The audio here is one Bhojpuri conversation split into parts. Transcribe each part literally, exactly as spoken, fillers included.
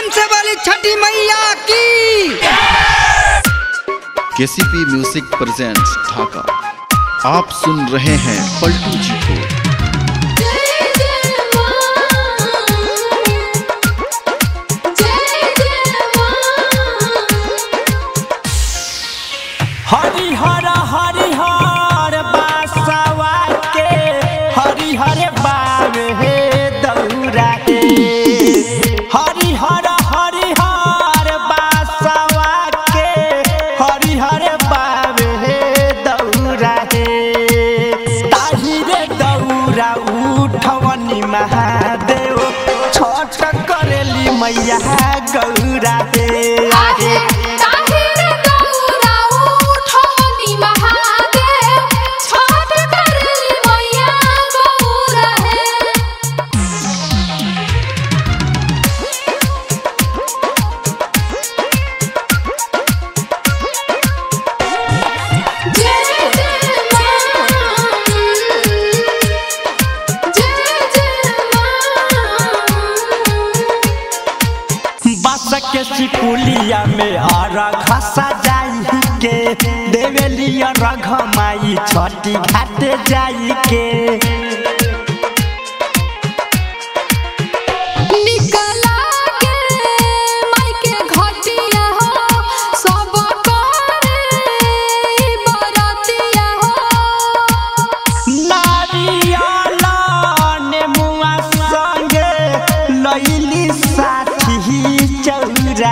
प्रेम से वाली छठी मैया की। KCP music presents Dhaka. आप सुन रहे हैं पलटू जी को। हरिहर हरिहर बासवा के हरिहर बावे हे दौरा के हरिहर हरिहर बासवा के हरिहर बावे हे दौरा के ताहिरे दौरा उठवनी महादेव छठ करेली मैया गौरा के के सिपुलिया में आरा खसा जाई के देवेलिया रघमाई छठी घाटे जाई के निकला के माई के घटिया हो सब करे बरतिया हो नारियल नेमुआ संगे लईली साथी चौरा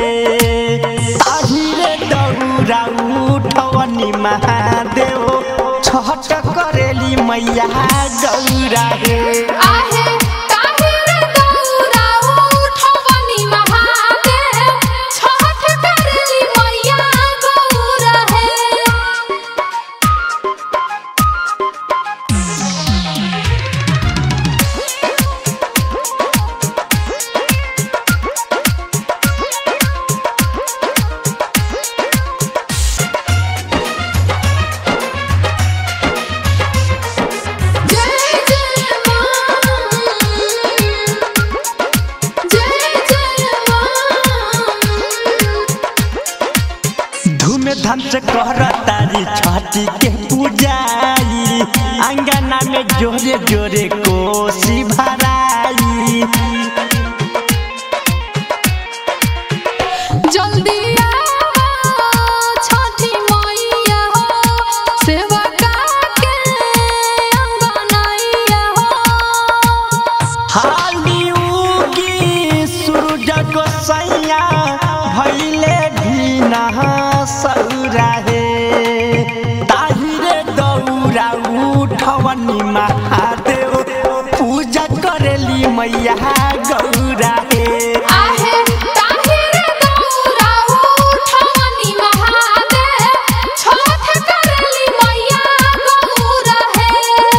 ताहिरे दौरा उठवनी महादेव छठ करेली मैया गौरा रे आहे ताहिरे दौरा उठवनी महादेव छठ करेली मैया गौरा है। धूम से कर तारी छठी के पूजाई अंगना में जोरे जोरे कोसी भराई जल्दी छठी मैया हो सेवा के अंगनैया हो हाली उगी सूरज गोसैया भइले भीना सौरा हे ताहिरे दौरा उठवनी महादेव पूजा करेली मैया गौरा हे आहे ताहिरे दौरा उठवनी महादेव छठ करेली मैया गौरा है।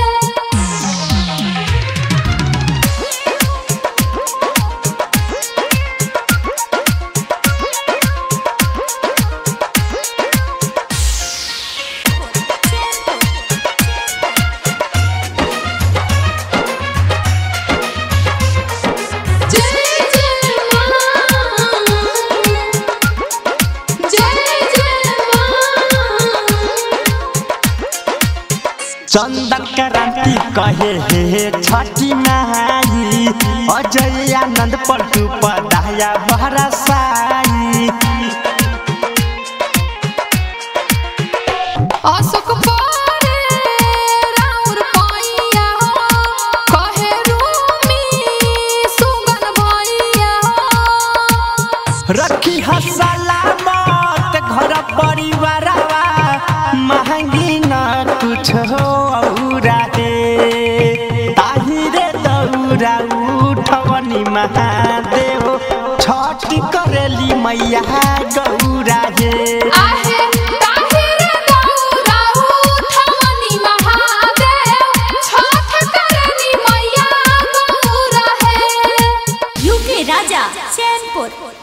चंदन क्रांति कहे हे छठी माई अजय आनंद पलटू पदाया बरसाई अशोक परे राउर पैया हो कहे रूमी सुगन भैया हो रखी सलामत घर परिवारवा महंगी न कुछ हो औरा दे ताहिरे दौरा उठवनी महादेव छठ करेली मैया गौरा हे आहे ताहिरे दौरा उठवनी महादेव छठ करेली मैया गौरा है। यूके राजा चैनपुर।